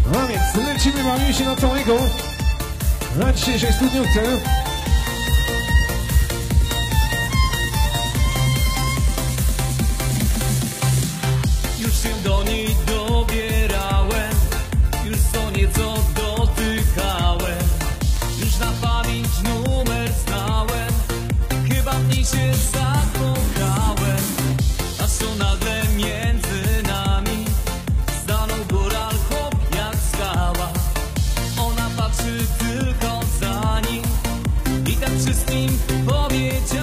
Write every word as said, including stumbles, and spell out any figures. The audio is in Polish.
A więc lecimy, bawimy się na całego na dzisiejszej studniówce. Już się do niej dobierałem, już co nieco dotykałem, już na pamięć numer znałem, chyba w niej się zakochałem, aż to nagle między nami stanął góral chłop jak skała. Ona patrzy tylko za nim i tak wszystkim powiedziała.